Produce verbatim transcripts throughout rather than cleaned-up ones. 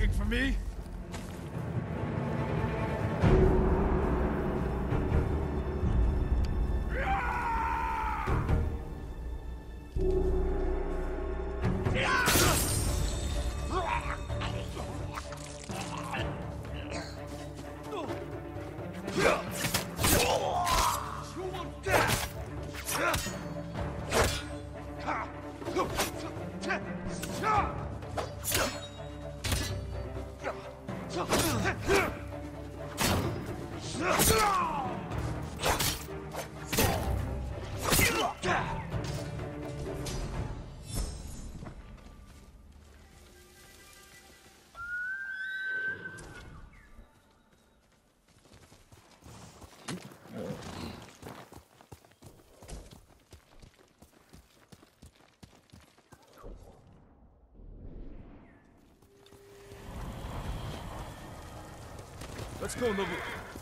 looking for me? Let's go, Nobu.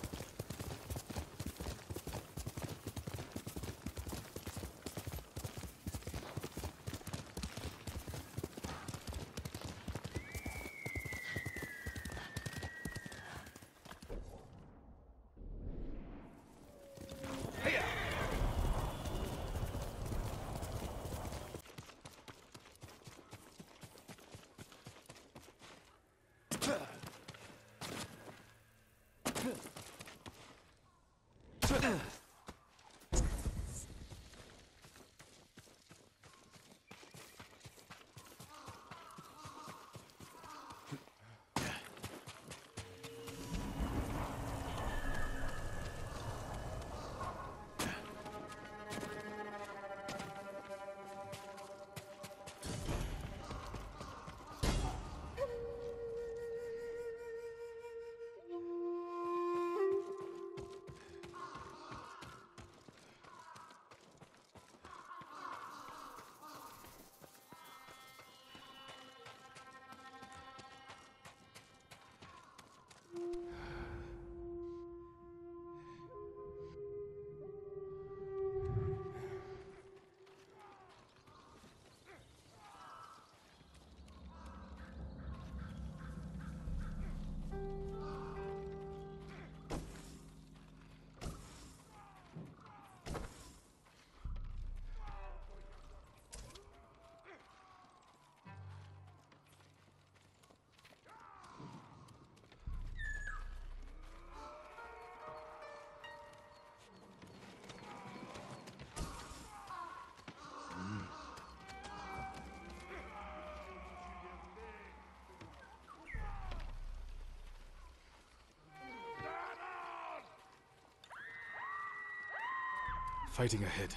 Fighting ahead.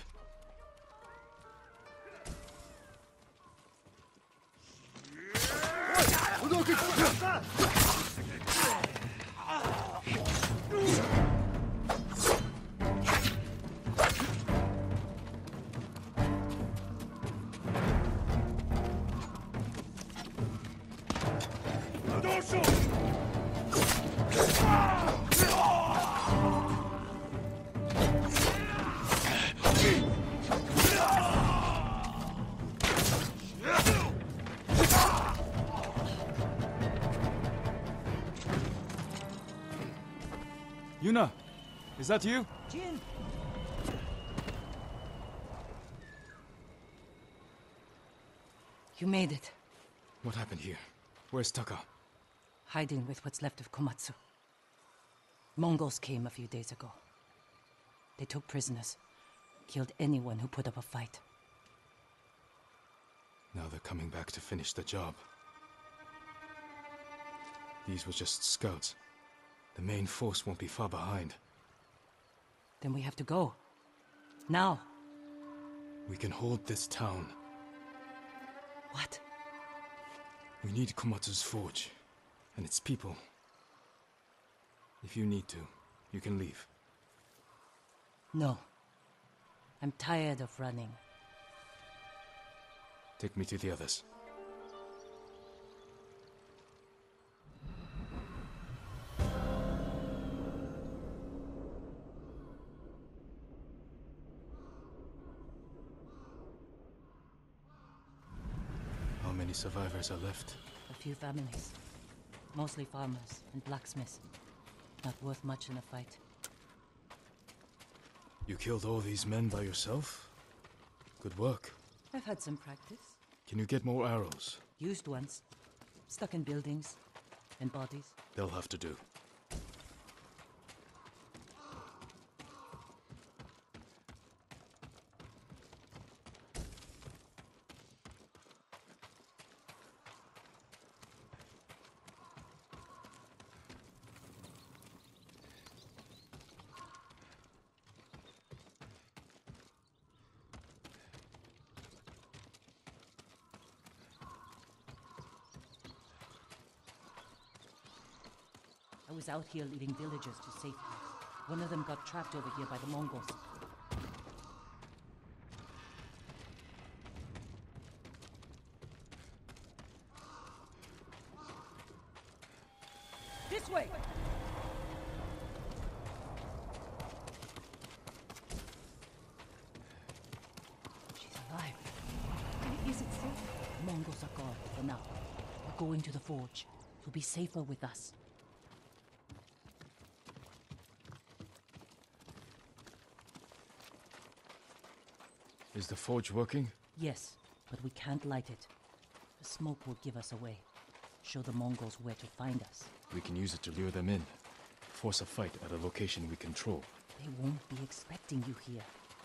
Yuna, is that you? Jin! You made it. What happened here? Where's Taka? Hiding with what's left of Komatsu. Mongols came a few days ago. They took prisoners, killed anyone who put up a fight. Now they're coming back to finish the job. These were just scouts. The main force won't be far behind. Then we have to go. Now. We can hold this town. What? We need Komatsu's forge, and its people. If you need to, you can leave. No. I'm tired of running. Take me to the others. How many survivors are left? A few families. Mostly farmers and blacksmiths. Not worth much in a fight. You killed all these men by yourself? Good work. I've had some practice. Can you get more arrows? Used ones. Stuck in buildings and bodies. They'll have to do. I was out here leading villagers to safety. One of them got trapped over here by the Mongols. This way! She's alive. Is it safe? The Mongols are gone for now. We're going to the forge. You'll be safer with us. Is the forge working? Yes, but we can't light it. The smoke will give us away. Show the Mongols where to find us. We can use it to lure them in. Force a fight at a location we control. They won't be expecting you here.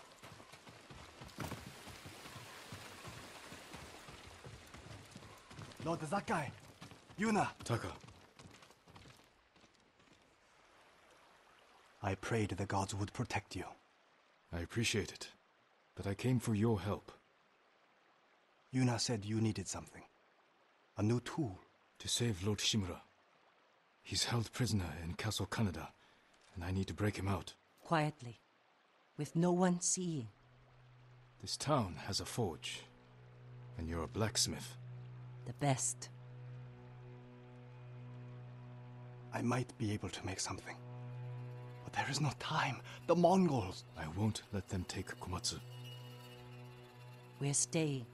Lord Sakai! Yuna! Taka. I prayed the gods would protect you. I appreciate it. But I came for your help. Yuna said you needed something. A new tool. To save Lord Shimura. He's held prisoner in Castle Kaneda, and I need to break him out. Quietly. With no one seeing. This town has a forge. And you're a blacksmith. The best. I might be able to make something. But there is no time. The Mongols! I won't let them take Komatsu. We're staying.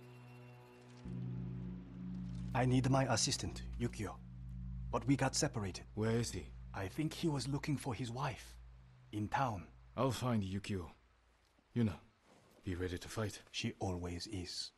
I need my assistant, Yukio. But we got separated. Where is he? I think he was looking for his wife. In town. I'll find Yukio. Yuna, be ready to fight. She always is.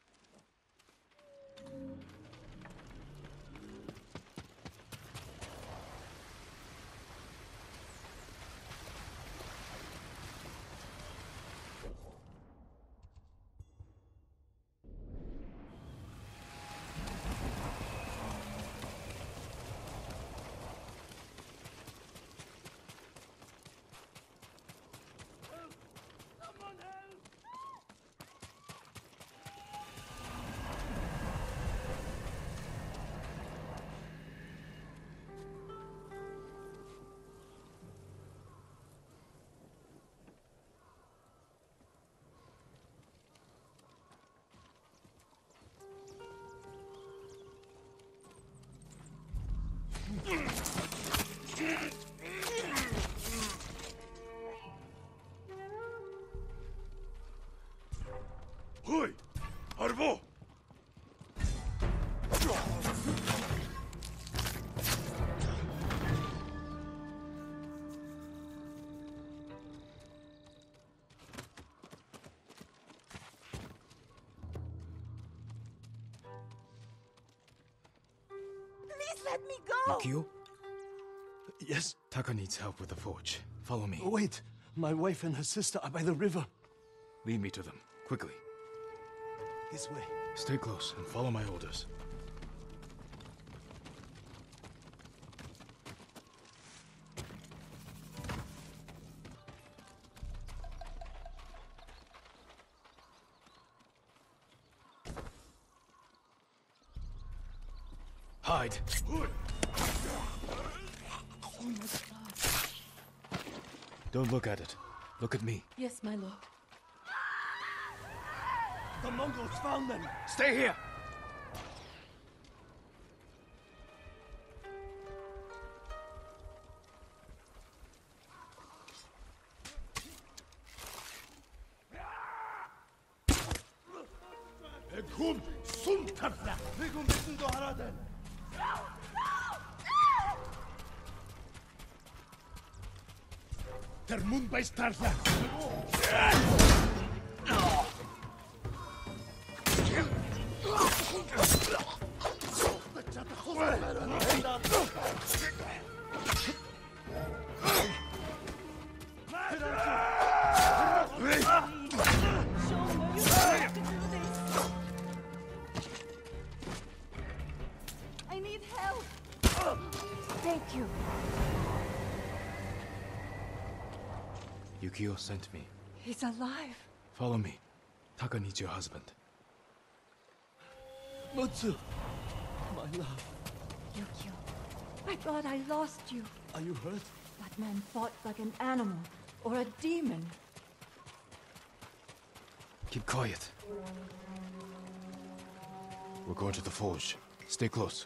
Hoi! Arvo! Please let me go! Yukio? Yes? Taka needs help with the forge. Follow me. Wait! My wife and her sister are by the river. Lead me to them, quickly. This way. Stay close and follow my orders. Hide! Oh my god. Don't look at it. Look at me. Yes, my lord. The Mongols found them! Stay here! Bekum! Sun tapla! Bekum bekum do haraden! I need help. Thank you. Yukio sent me. He's alive. Follow me. Taka needs your husband. Mutsu! My love. Yukio, I thought I lost you. Are you hurt? That man fought like an animal or a demon. Keep quiet. We're going to the forge. Stay close.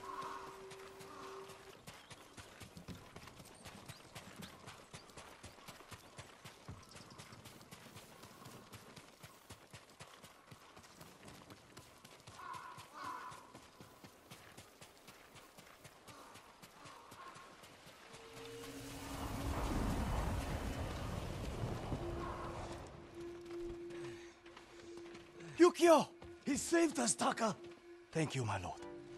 Yukio! He saved us, Taka! Thank you, my lord.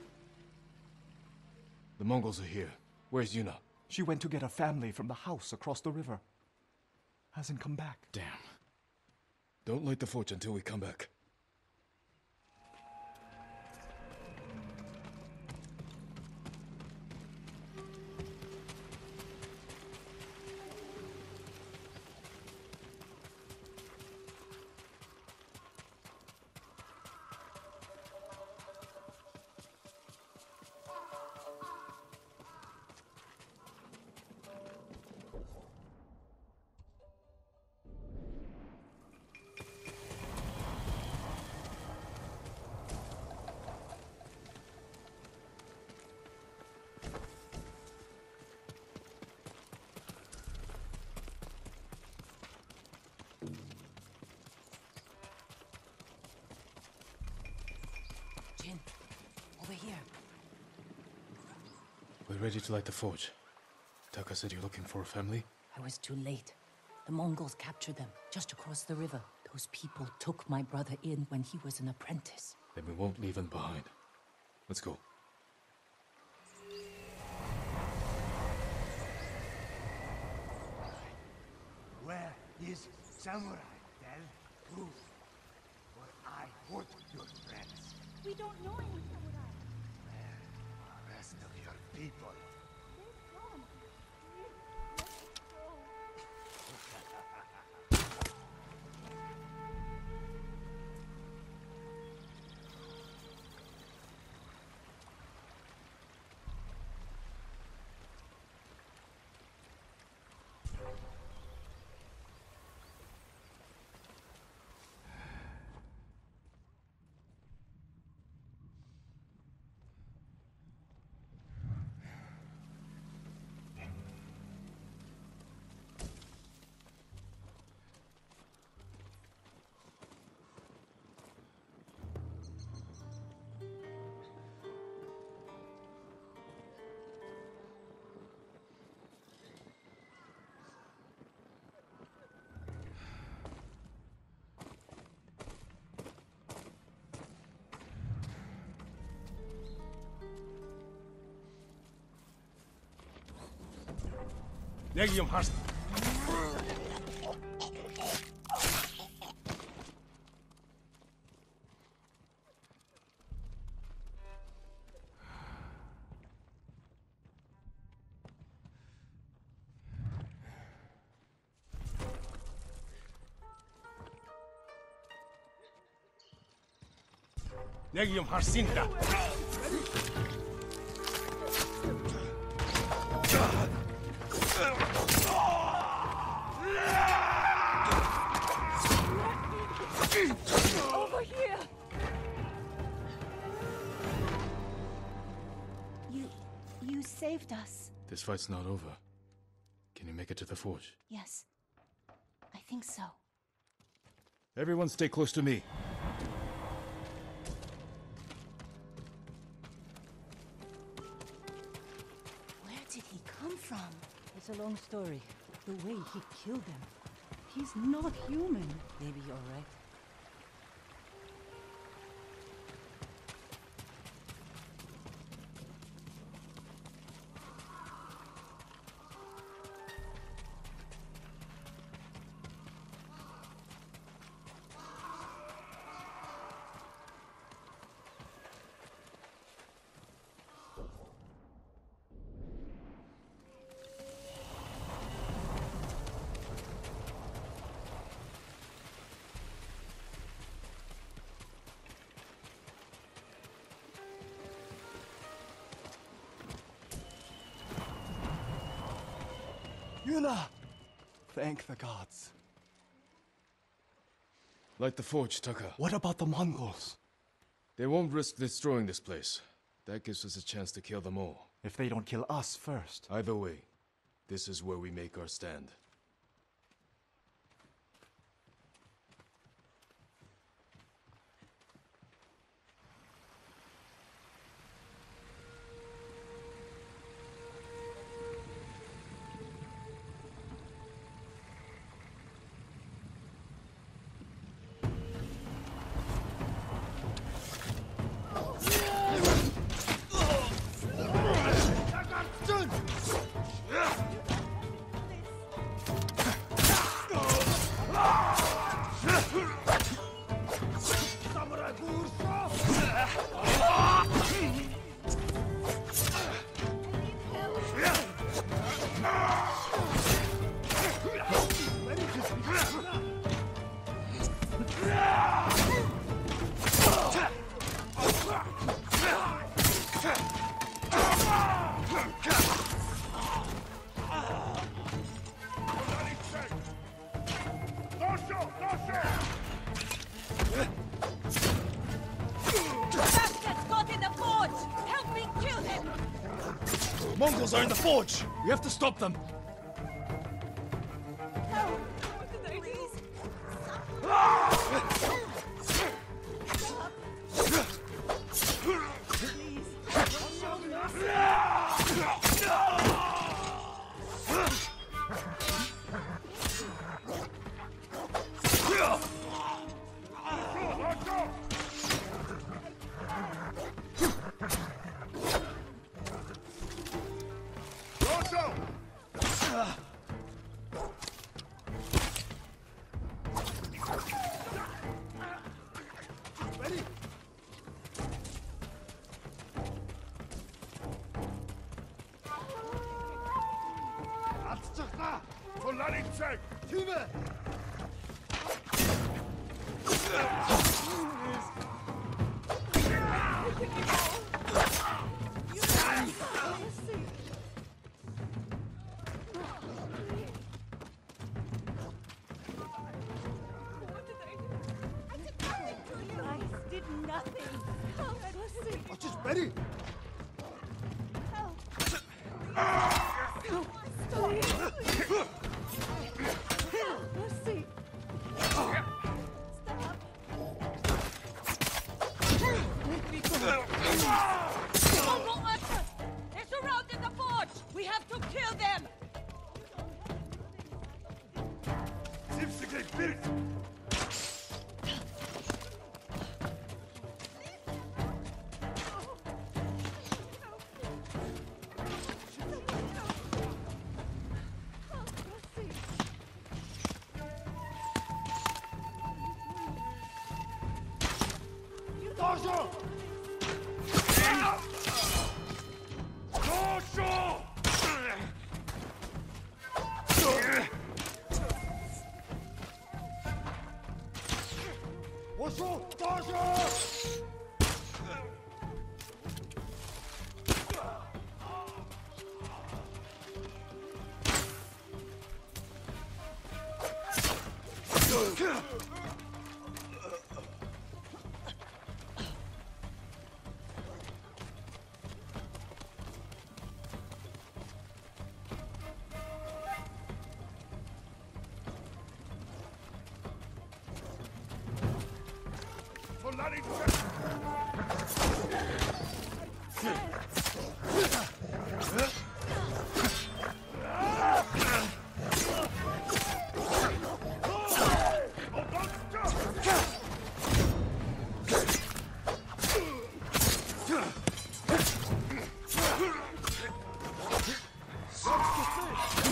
The Mongols are here. Where's Yuna? She went to get her family from the house across the river. Hasn't come back. Damn. Don't light the forge until we come back. Jin, over here. We're ready to light the forge. Taka said you're looking for a family? I was too late. The Mongols captured them just across the river. Those people took my brother in when he was an apprentice. Then we won't leave him behind. Let's go. Where is Samurai? Tell truth. Or I hurt your friends. We don't know any samurai. Where are the rest of your people? They've gone. Please, let us go. Negium hast. Negium Harsinta. Over here! You... you saved us. This fight's not over. Can you make it to the forge? Yes. I think so. Everyone stay close to me. Where did he come from? It's a long story. The way he killed them. He's not human. Maybe you're right. Yuna! Thank the gods. Light the forge, Taka. What about the Mongols? They won't risk destroying this place. That gives us a chance to kill them all. If they don't kill us first. Either way, this is where we make our stand. Mongols are in the forge! We have to stop them! Help! Please!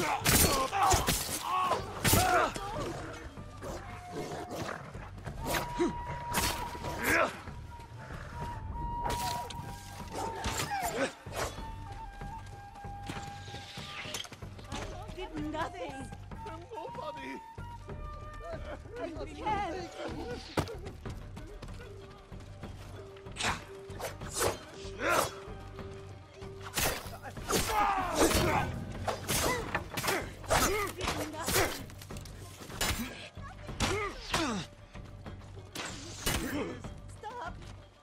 Did nothing. I'm nobody. I can't. Stop.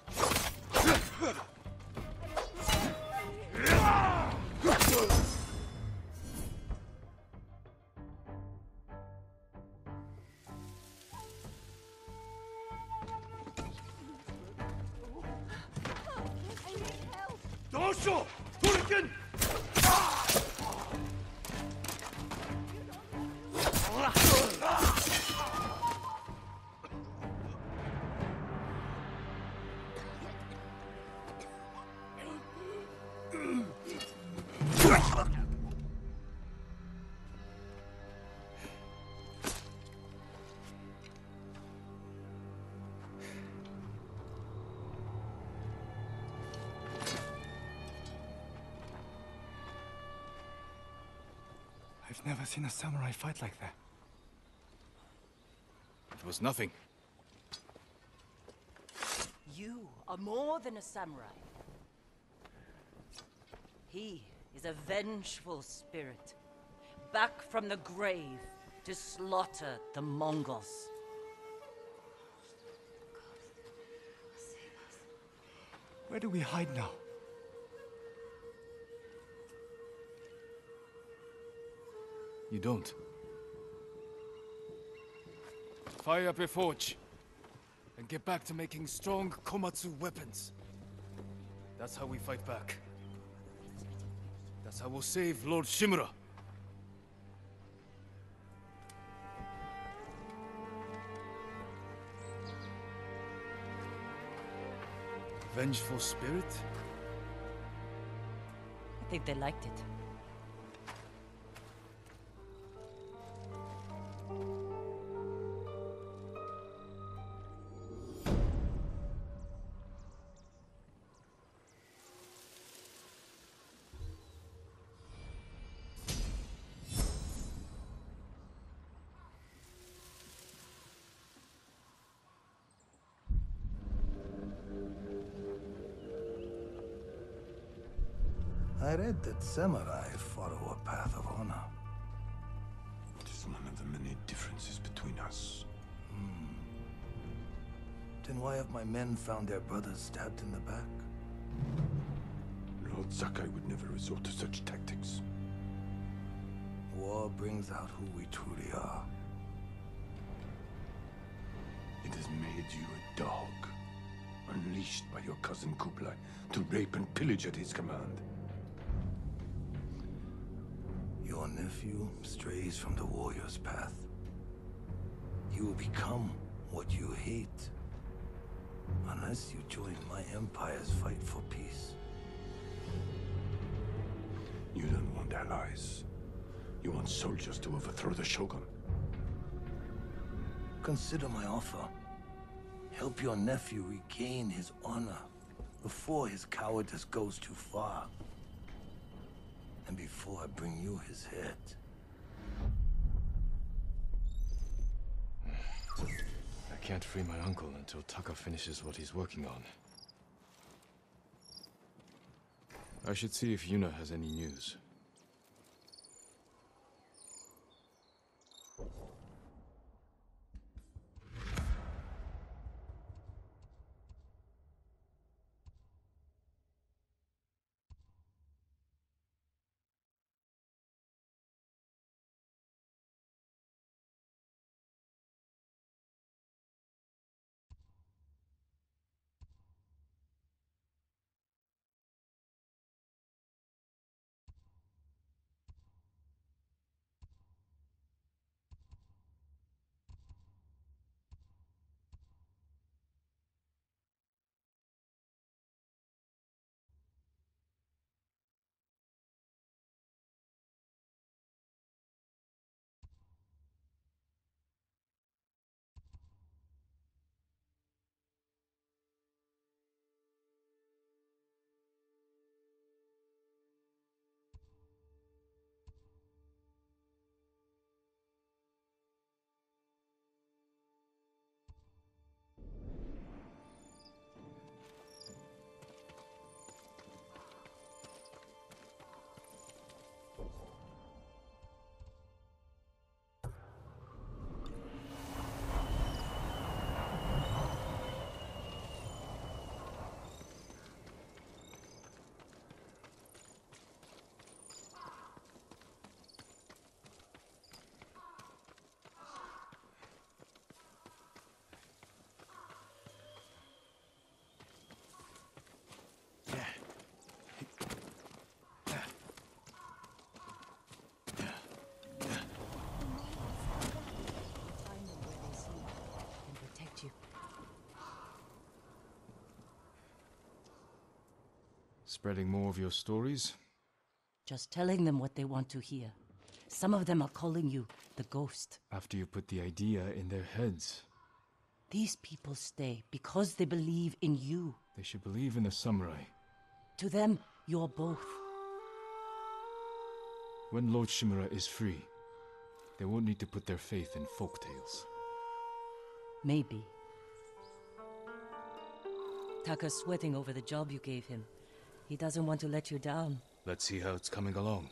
I need help. Dosho! Turkin! I've never seen a samurai fight like that. It was nothing. You are more than a samurai. He is a vengeful spirit, back from the grave to slaughter the Mongols. Where do we hide now? You don't. Fire up your forge. And get back to making strong Komatsu weapons. That's how we fight back. That's how we'll save Lord Shimura. Vengeful spirit? I think they liked it. I read that samurai follow a path of honor. It is one of the many differences between us. Hmm. Then why have my men found their brothers stabbed in the back? Lord Sakai would never resort to such tactics. War brings out who we truly are. It has made you a dog, unleashed by your cousin Kublai to rape and pillage at his command. Your nephew strays from the warrior's path. He will become what you hate. Unless you join my empire's fight for peace. You don't want allies. You want soldiers to overthrow the Shogun. Consider my offer. Help your nephew regain his honor before his cowardice goes too far. And before I bring you his head. I can't free my uncle until Taka finishes what he's working on. I should see if Yuna has any news. Spreading more of your stories? Just telling them what they want to hear. Some of them are calling you the ghost. After you put the idea in their heads. These people stay because they believe in you. They should believe in the samurai. To them, you're both. When Lord Shimura is free, they won't need to put their faith in folktales. Maybe. Taka's sweating over the job you gave him. He doesn't want to let you down. Let's see how it's coming along.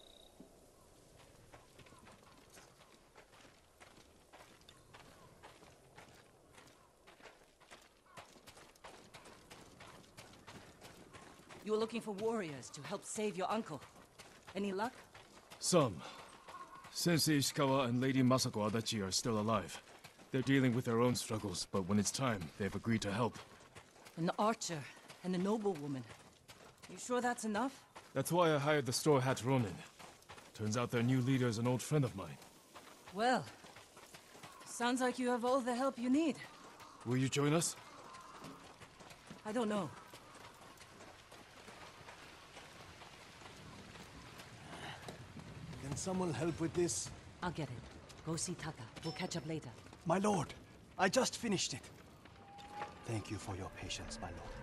You were looking for warriors to help save your uncle. Any luck? Some. Sensei Ishikawa and Lady Masako Adachi are still alive. They're dealing with their own struggles, but when it's time, they've agreed to help. An archer and a noblewoman. You sure that's enough? That's why I hired the Straw Hat Ronin. Turns out their new leader is an old friend of mine. Well, sounds like you have all the help you need. Will you join us? I don't know. Can someone help with this? I'll get it. Go see Taka. We'll catch up later. My lord, I just finished it. Thank you for your patience, my lord.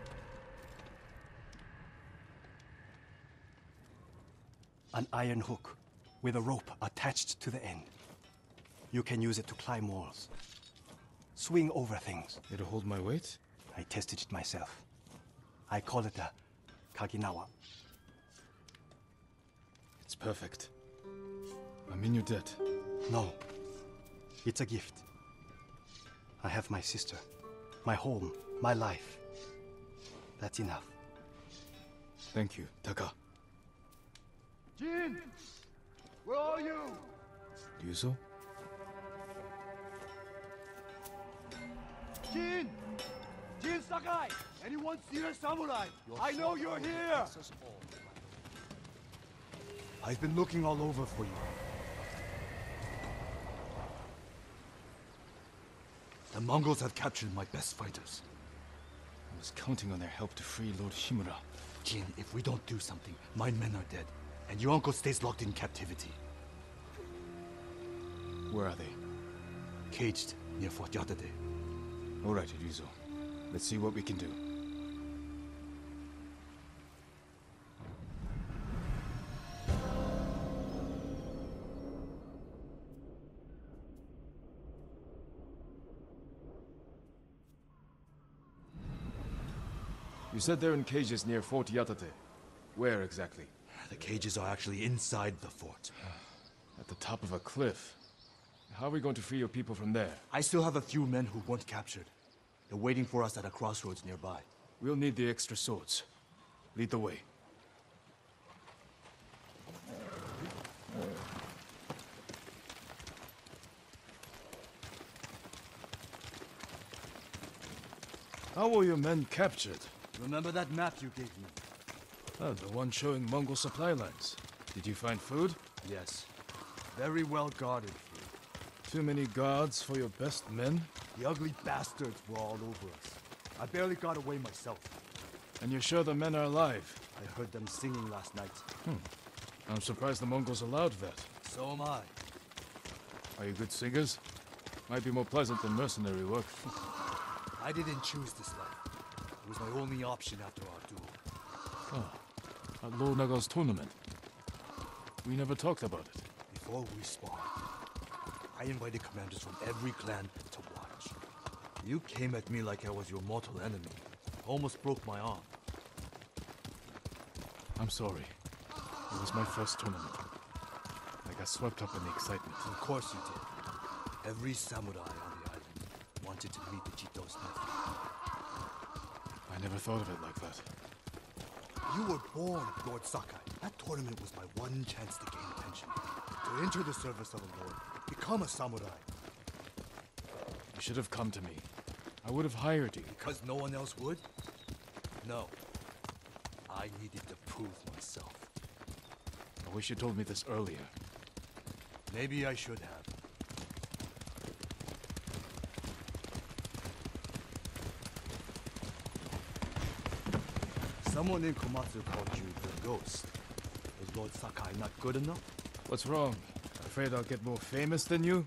An iron hook with a rope attached to the end. You can use it to climb walls. Swing over things. It'll hold my weight? I tested it myself. I call it a Kaginawa. It's perfect. I'm in your debt. No. It's a gift. I have my sister, my home, my life. That's enough. Thank you, Taka. Jin! Where are you? Ryuzo? Jin! Jin Sakai! Anyone see a samurai? I know you're here! I've been looking all over for you. The Mongols have captured my best fighters. I was counting on their help to free Lord Shimura. Jin, if we don't do something, my men are dead, and your uncle stays locked in captivity. Where are they? Caged near Fort Yatate. All right, Ryuzo. Let's see what we can do. You said they're in cages near Fort Yatate. Where exactly? The cages are actually inside the fort. At the top of a cliff. How are we going to free your people from there? I still have a few men who weren't captured. They're waiting for us at a crossroads nearby. We'll need the extra swords. Lead the way. How were your men captured? Remember that map you gave me? Oh, the one showing Mongol supply lines. Did you find food? Yes. Very well guarded food. Too many guards for your best men? The ugly bastards were all over us. I barely got away myself. And you're sure the men are alive? I heard them singing last night. Hmm. I'm surprised the Mongols allowed that. So am I. Are you good singers? Might be more pleasant than mercenary work. I didn't choose this life. It was my only option after our duel. Ah, at Lord Naga's tournament. We never talked about it. Before we spawned, I invited commanders from every clan to watch. You came at me like I was your mortal enemy. Almost broke my arm. I'm sorry. It was my first tournament. I got swept up in the excitement. Of course you did. Every samurai on the island wanted to meet the Chito's nephew. I never thought of it like that. You were born, Lord Sakai. That tournament was my one chance to gain attention. To enter the service of a lord. Become a samurai. You should have come to me. I would have hired you. Because no one else would? No. I needed to prove myself. I wish you told me this earlier. Maybe I should have. Someone in Komatsu called you the Ghost. Is Lord Sakai not good enough? What's wrong? Afraid I'll get more famous than you?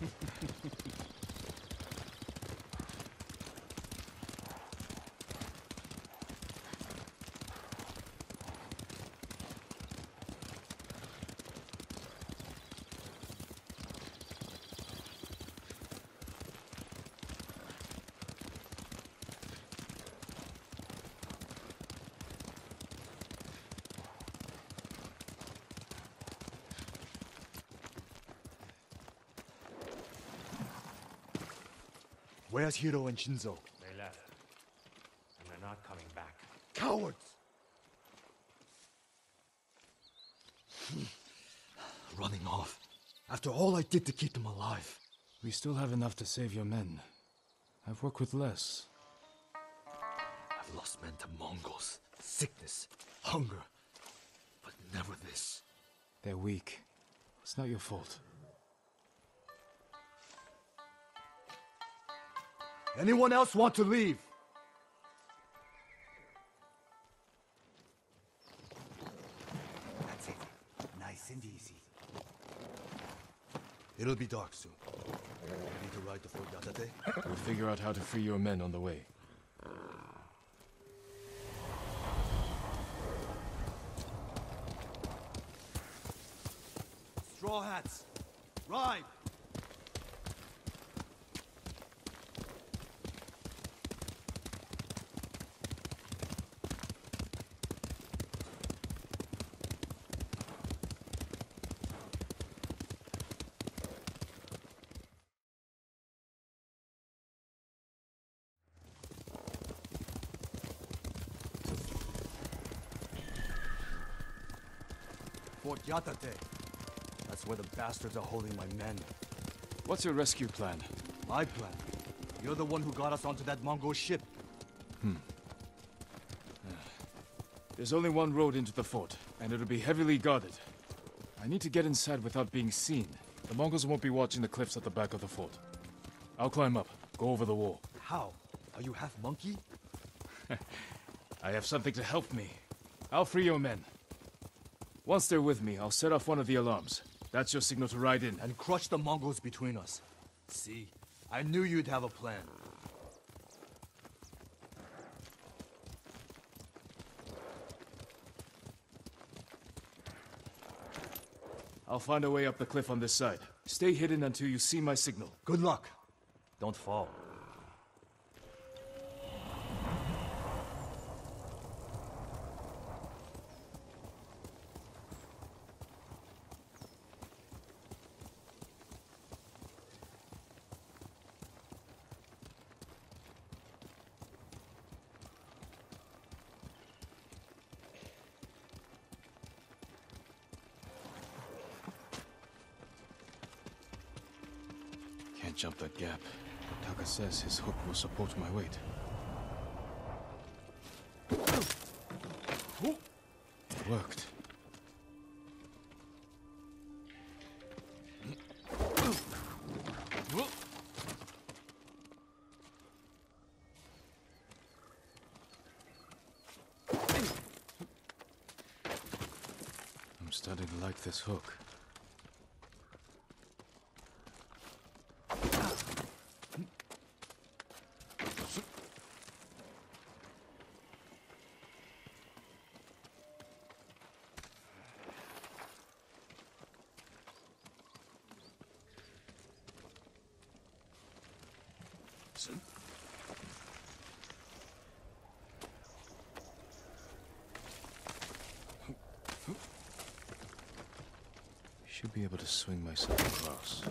Where's Hiro and Shinzo? They left. And they're not coming back. Cowards! Running off. After all I did to keep them alive. We still have enough to save your men. I've worked with less. I've lost men to Mongols, sickness, hunger. But never this. They're weak. It's not your fault. Anyone else want to leave? That's it. Nice and easy. It'll be dark soon. Ready to ride to Fort Yatate? We'll figure out how to free your men on the way. Straw hats! Ride! Fort Yatate. That's where the bastards are holding my men. What's your rescue plan? My plan? You're the one who got us onto that Mongol ship. Hmm. There's only one road into the fort, and it'll be heavily guarded. I need to get inside without being seen. The Mongols won't be watching the cliffs at the back of the fort. I'll climb up, go over the wall. How? Are you half monkey? I have something to help me. I'll free your men. Once they're with me, I'll set off one of the alarms. That's your signal to ride in. And crush the Mongols between us. See? I knew you'd have a plan. I'll find a way up the cliff on this side. Stay hidden until you see my signal. Good luck. Don't fall. Can't jump that gap. Taka says his hook will support my weight. It worked. I'm starting to like this hook. Should be able to swing myself across.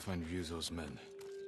find Ryuzo's men.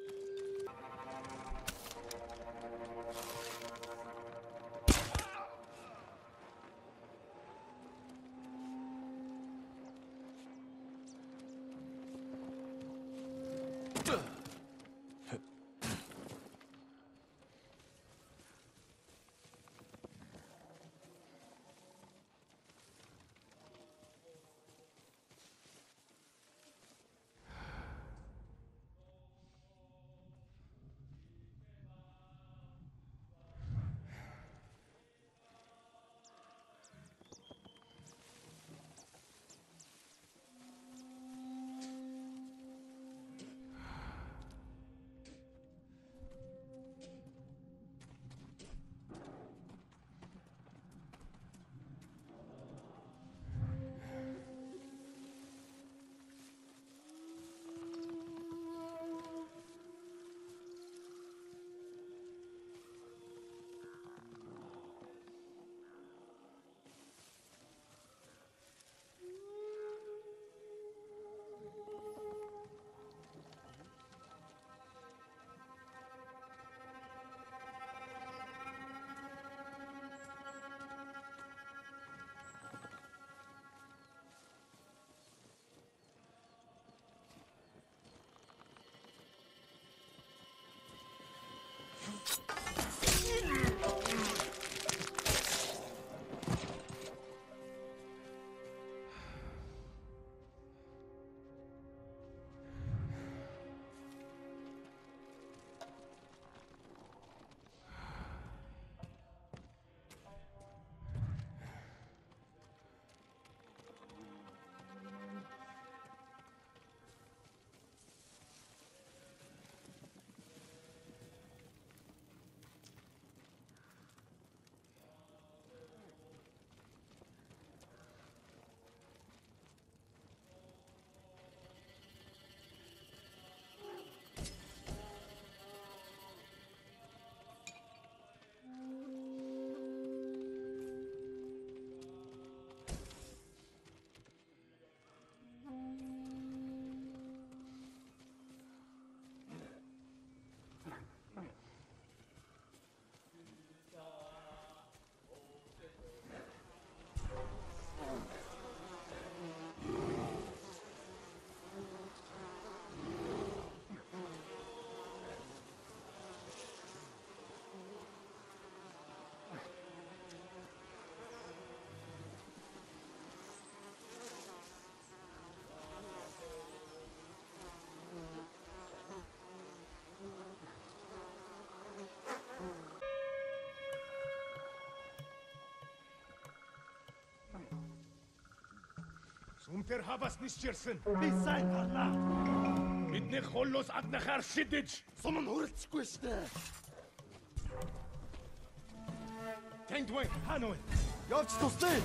Сумтер хавас нисчирсэн. Би сайн харлаа. Бидний холлоос аднахаар шидэж. Сум нь хүрэлцэхгүй штэ. Тэнд вэ? Хаана вэ? Явж тусдээ.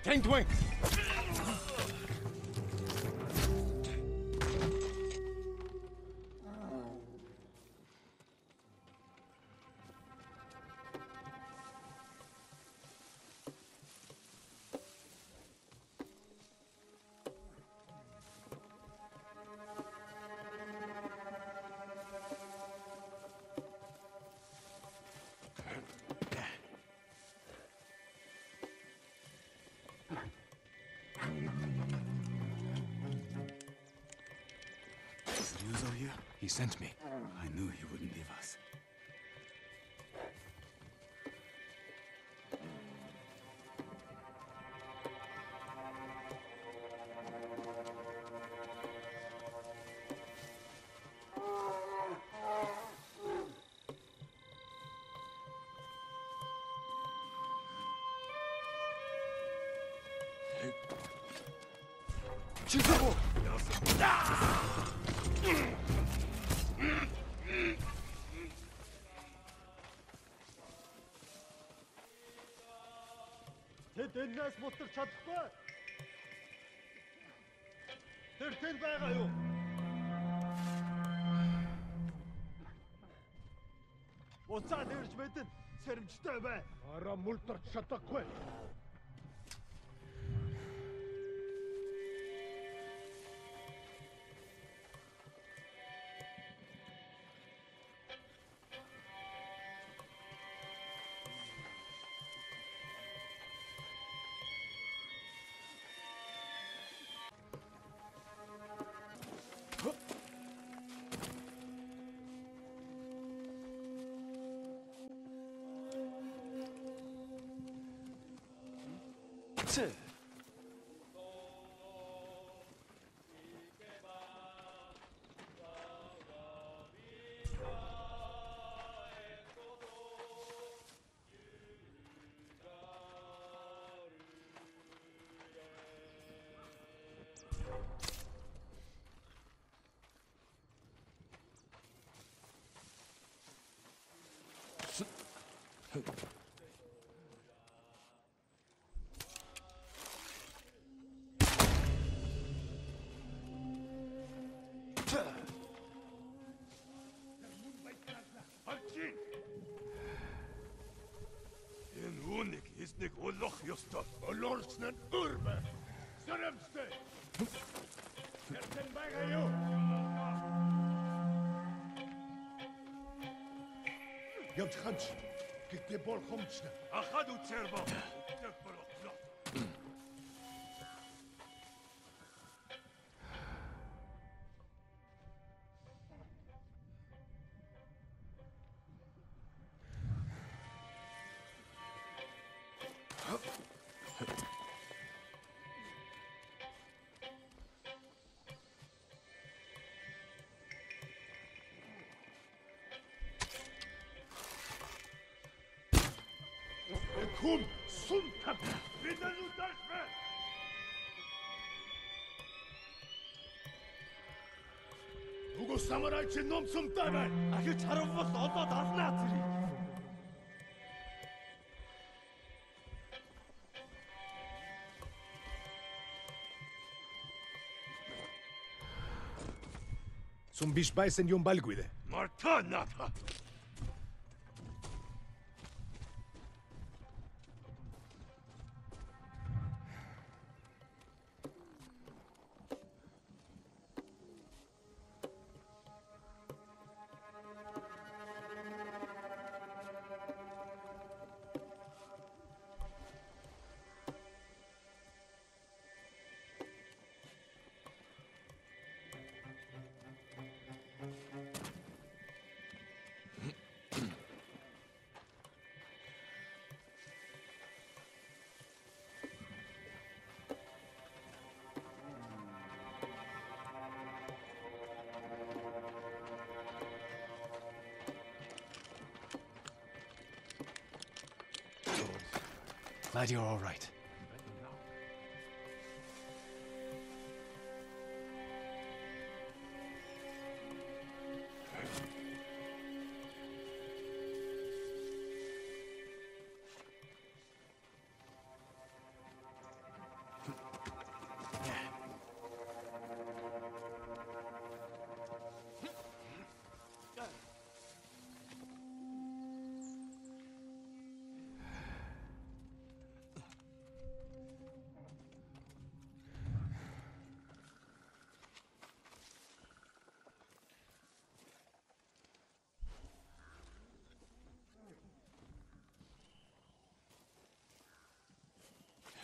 Tank Dwayne! Here? He sent me. I knew he wouldn't leave us. Тэд энэс мутар чадахгүй. Тэр тэнд байгаа юу? Уцаад ирж мэдэн сэрэмжтэй бай. Араа мултарч чадахгүй. Нэг олох ёстой. Олорч нь өрбө. Сэрэмжтэй. Тэртэн байгаа юу? Явж ханч. Гэтэ бол хомч. Ахад үцэр ба. Тэг болохлоо. Kom, suntat! Vidar utarför! Угу самурай чи ном сумтай бай. Ахиж харавбал олоод алнаа зэрэг. Сум биш байсан юм балгүй дээ. Марта ната. Glad you're all right.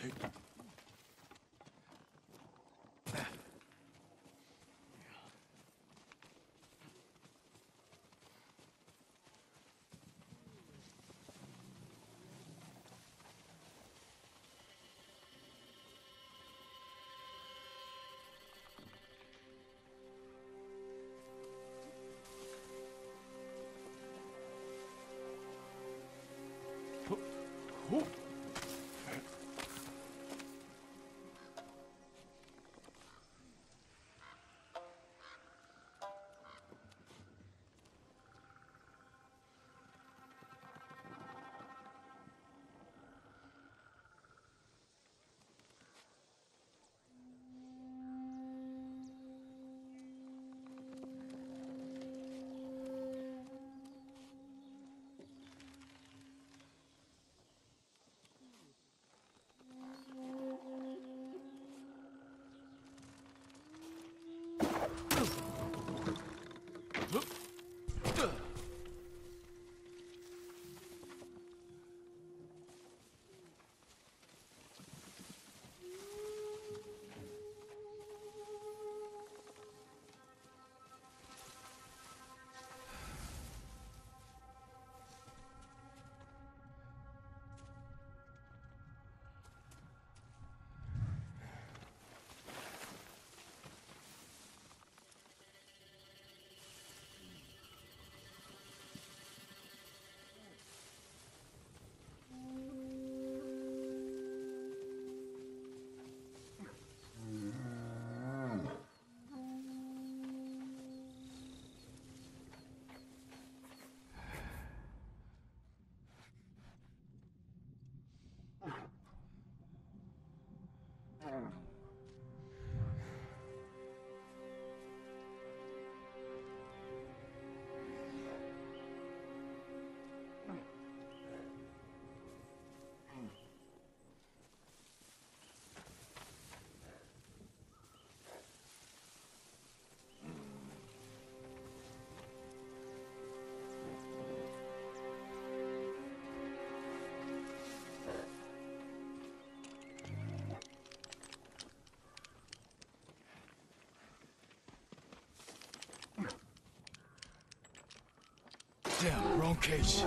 Damn, wrong cage.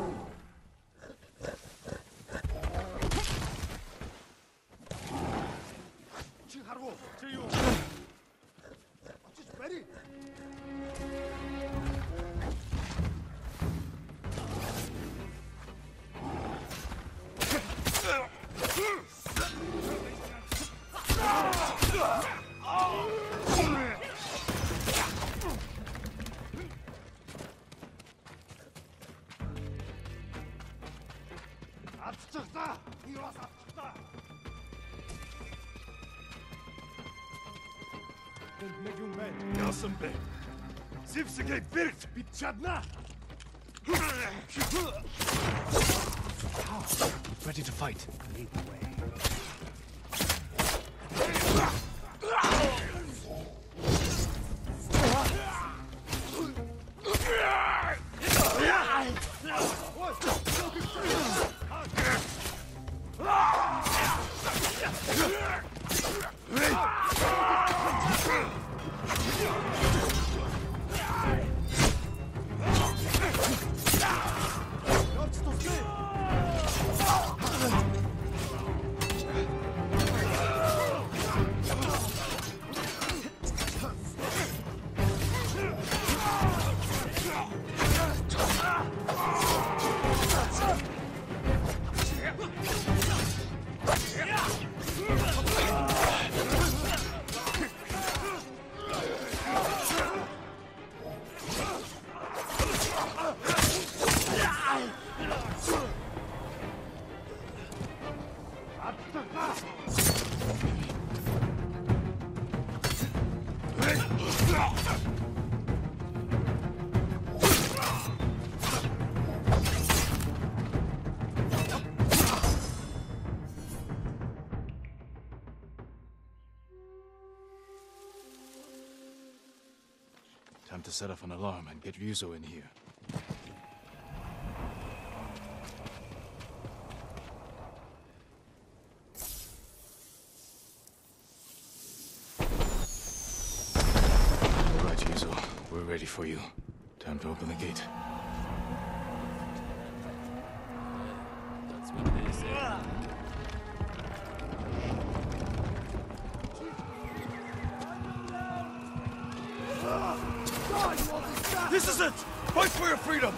Ready to fight. Lead the way. Time to set off an alarm and get Ryuzo in here. ready for you. Time to open the gate. That's what they say. This is it! Fight for your freedom!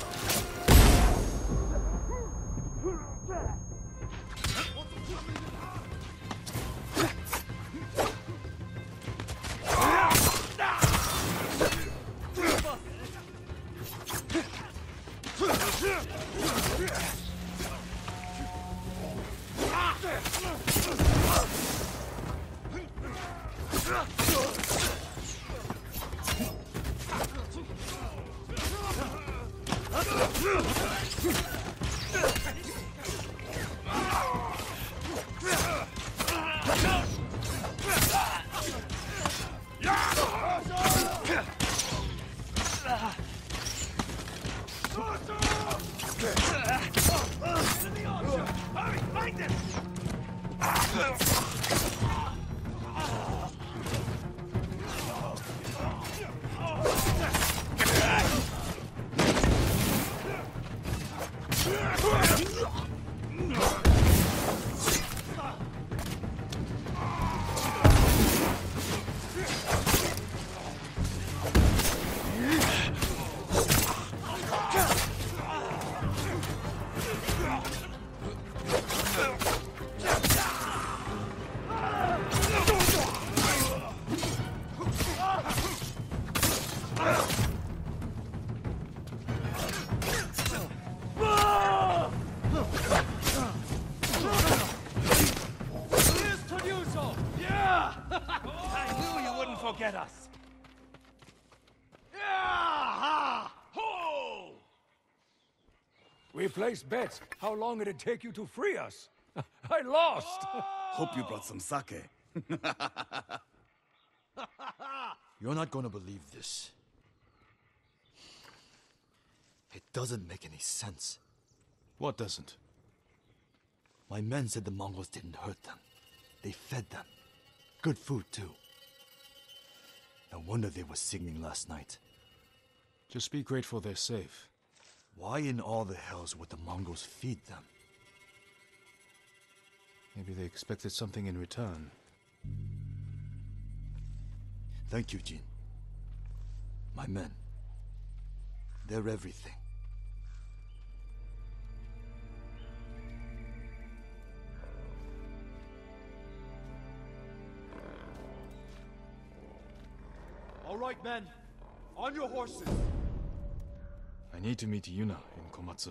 Get us! We placed bets. How long it'd take you to free us? I lost! Hope you brought some sake. You're not gonna believe this. It doesn't make any sense. What doesn't? My men said the Mongols didn't hurt them. They fed them. Good food, too. No wonder they were singing last night. Just be grateful they're safe. Why in all the hells would the Mongols feed them? Maybe they expected something in return. Thank you, Jin. My men. They're everything. All right, men. On your horses. I need to meet Yuna in Komatsu.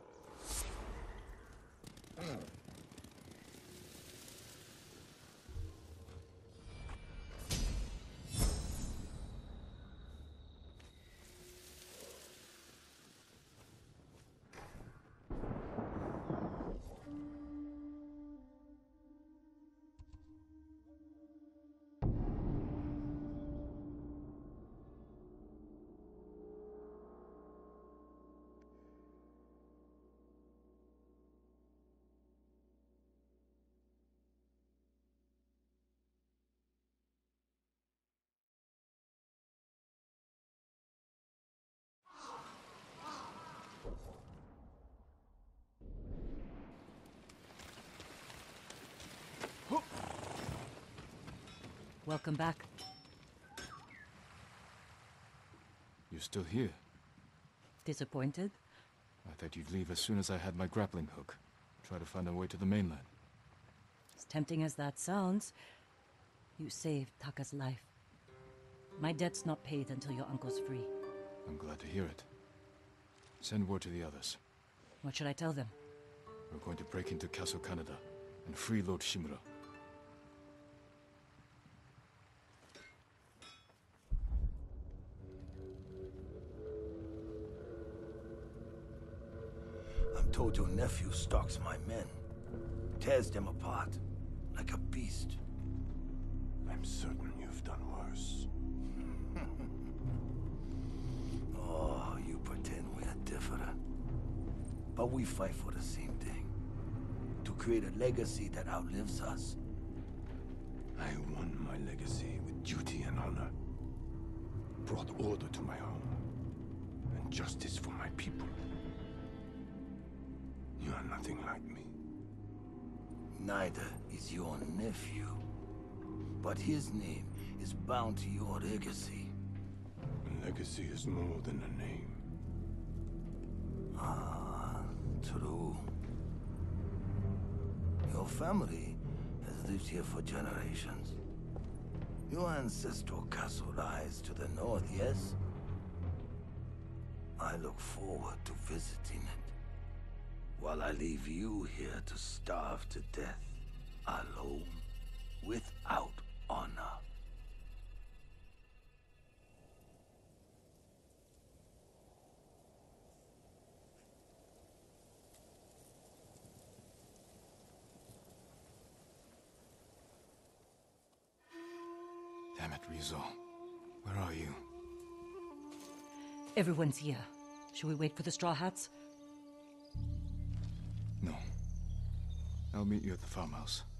Welcome back. You're still here. Disappointed? I thought you'd leave as soon as I had my grappling hook. Try to find a way to the mainland. As tempting as that sounds, you saved Taka's life. My debt's not paid until your uncle's free. I'm glad to hear it. Send word to the others. What should I tell them? We're going to break into Castle Canada and free Lord Shimura. I'm told your nephew stalks my men. Tears them apart. Like a beast. I'm certain you've done worse. Oh, you pretend we're different. But we fight for the same thing. To create a legacy that outlives us. I won my legacy with duty and honor. brought order to my home, and justice for my people. You are nothing like me. Neither is your nephew. But his name is bound to your legacy. A legacy is more than a name. Ah, true. Your family has lived here for generations. Your ancestral castle lies to the north, yes? I look forward to visiting it, while I leave you here to starve to death, alone, without honor. Damn it, Rizzo. Where are you? Everyone's here. Should we wait for the Straw Hats? No. I'll meet you at the farmhouse.